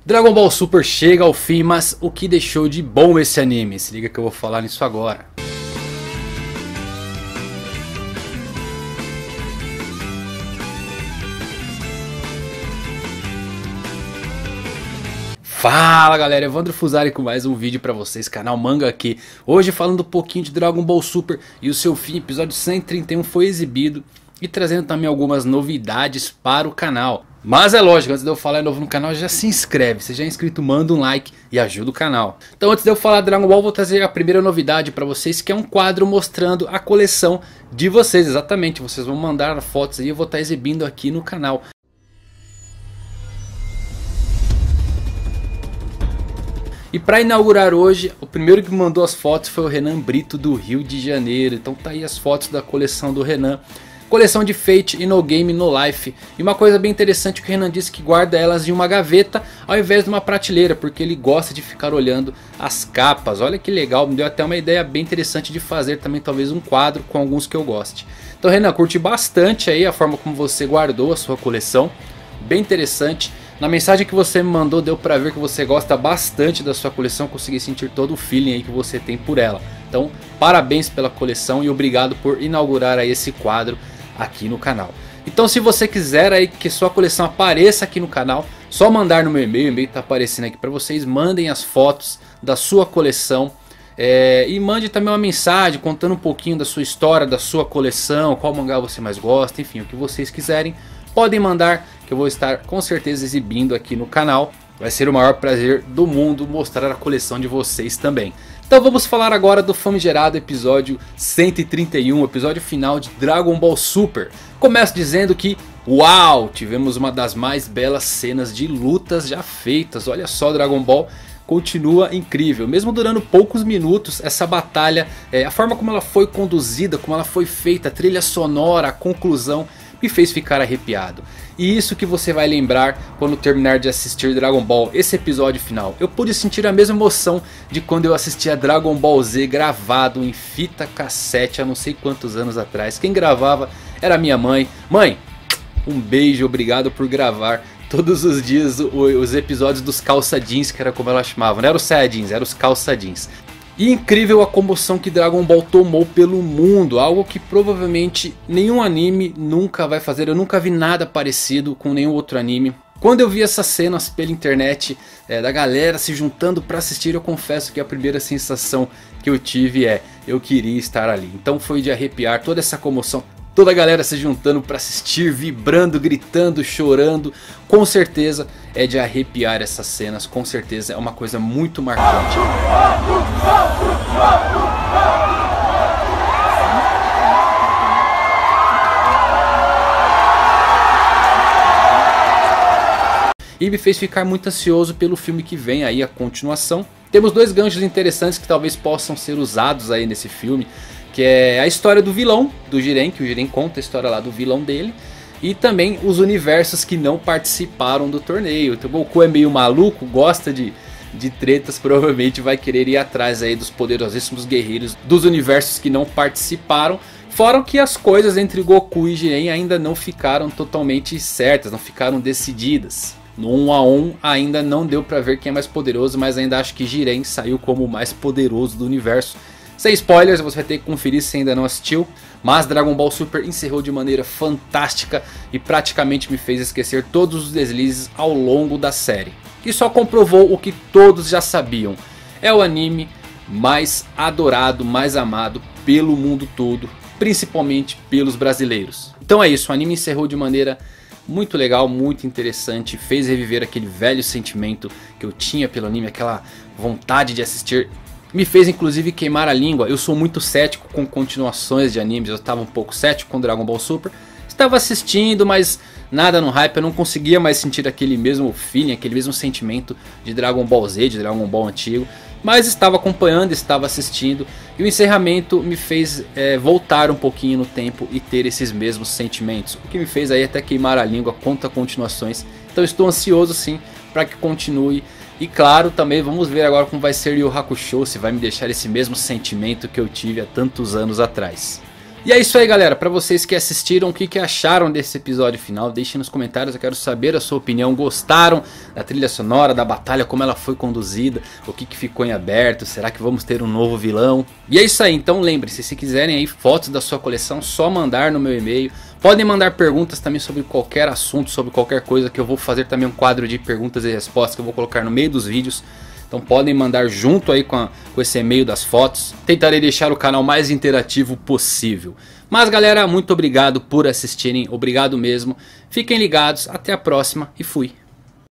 Dragon Ball Super chega ao fim, mas o que deixou de bom esse anime? Se liga que eu vou falar nisso agora. Fala galera, Evandro Fusari com mais um vídeo pra vocês, canal Manga aqui. Hoje falando um pouquinho de Dragon Ball Super e o seu fim, episódio 131 foi exibido. E trazendo também algumas novidades para o canal. Mas é lógico, antes de eu falar novo no canal, já se inscreve. Se já é inscrito, manda um like e ajuda o canal. Então antes de eu falar de Dragon Ball, vou trazer a primeira novidade para vocês, que é um quadro mostrando a coleção de vocês. Exatamente, vocês vão mandar fotos aí, eu vou estar exibindo aqui no canal. E para inaugurar hoje, o primeiro que mandou as fotos foi o Renan Brito do Rio de Janeiro. Então tá aí as fotos da coleção do Renan. Coleção de Fate e No Game No Life. E uma coisa bem interessante que o Renan disse que guarda elas em uma gaveta ao invés de uma prateleira, porque ele gosta de ficar olhando as capas. Olha que legal, me deu até uma ideia bem interessante de fazer também talvez um quadro com alguns que eu goste. Então Renan, curti bastante aí a forma como você guardou a sua coleção. Bem interessante. Na mensagem que você me mandou deu pra ver que você gosta bastante da sua coleção. Consegui sentir todo o feeling aí que você tem por ela. Então parabéns pela coleção e obrigado por inaugurar aí esse quadro aqui no canal. Então se você quiser aí que sua coleção apareça aqui no canal, só mandar no meu e-mail, o e-mail tá aparecendo aqui para vocês. Mandem as fotos da sua coleção e mande também uma mensagem contando um pouquinho da sua história, da sua coleção, qual mangá você mais gosta, enfim, o que vocês quiserem. Podem mandar que eu vou estar com certeza exibindo aqui no canal. Vai ser o maior prazer do mundo mostrar a coleção de vocês também. Então vamos falar agora do famigerado episódio 131, episódio final de Dragon Ball Super. Começo dizendo que, uau, tivemos uma das mais belas cenas de lutas já feitas. Olha só, Dragon Ball continua incrível. Mesmo durando poucos minutos, essa batalha, a forma como ela foi conduzida, como ela foi feita, a trilha sonora, a conclusão, me fez ficar arrepiado. E isso que você vai lembrar quando terminar de assistir Dragon Ball, esse episódio final. Eu pude sentir a mesma emoção de quando eu assistia Dragon Ball Z gravado em fita cassete há não sei quantos anos atrás. Quem gravava era minha mãe. Mãe, um beijo, obrigado por gravar todos os dias os episódios dos calça jeans, que era como ela chamava. Não era os Saiyajins, era os calça jeans. E incrível a comoção que Dragon Ball tomou pelo mundo, algo que provavelmente nenhum anime nunca vai fazer. Eu nunca vi nada parecido com nenhum outro anime. Quando eu vi essas cenas pela internet, da galera se juntando para assistir, eu confesso que a primeira sensação que eu tive eu queria estar ali. Então foi de arrepiar toda essa comoção. Toda a galera se juntando para assistir, vibrando, gritando, chorando. Com certeza é de arrepiar essas cenas, com certeza é uma coisa muito marcante. E me fez ficar muito ansioso pelo filme que vem aí, a continuação. Temos dois ganchos interessantes que talvez possam ser usados aí nesse filme. Que é a história do vilão, do Jiren, que o Jiren conta a história lá do vilão dele. E também os universos que não participaram do torneio. Então o Goku é meio maluco, gosta de tretas, provavelmente vai querer ir atrás aí dos poderosíssimos guerreiros dos universos que não participaram. Fora que as coisas entre Goku e Jiren ainda não ficaram totalmente certas, não ficaram decididas. No 1 a 1 ainda não deu pra ver quem é mais poderoso, mas ainda acho que Jiren saiu como o mais poderoso do universo. Sem spoilers, você vai ter que conferir se ainda não assistiu. Mas Dragon Ball Super encerrou de maneira fantástica e praticamente me fez esquecer todos os deslizes ao longo da série. E só comprovou o que todos já sabiam. É o anime mais adorado, mais amado pelo mundo todo, principalmente pelos brasileiros. Então é isso, o anime encerrou de maneira muito legal, muito interessante. Fez reviver aquele velho sentimento que eu tinha pelo anime, aquela vontade de assistir. Me fez inclusive queimar a língua. Eu sou muito cético com continuações de animes. Eu estava um pouco cético com Dragon Ball Super. Estava assistindo, mas nada no hype. Eu não conseguia mais sentir aquele mesmo feeling, aquele mesmo sentimento de Dragon Ball Z, de Dragon Ball antigo. Mas estava acompanhando, estava assistindo. E o encerramento me fez voltar um pouquinho no tempo e ter esses mesmos sentimentos. O que me fez aí até queimar a língua quanto a continuações. Então estou ansioso sim para que continue. E claro, também vamos ver agora como vai ser Yu Hakusho, se vai me deixar esse mesmo sentimento que eu tive há tantos anos atrás. E é isso aí galera, pra vocês que assistiram, o que acharam desse episódio final? Deixem nos comentários, eu quero saber a sua opinião. Gostaram da trilha sonora, da batalha, como ela foi conduzida? O que ficou em aberto? Será que vamos ter um novo vilão? E é isso aí, então lembre-se, se quiserem aí fotos da sua coleção, só mandar no meu e-mail. Podem mandar perguntas também sobre qualquer assunto, sobre qualquer coisa, que eu vou fazer também um quadro de perguntas e respostas que eu vou colocar no meio dos vídeos. Então podem mandar junto aí com esse e-mail das fotos. Tentarei deixar o canal mais interativo possível. Mas galera, muito obrigado por assistirem. Obrigado mesmo. Fiquem ligados. Até a próxima e fui.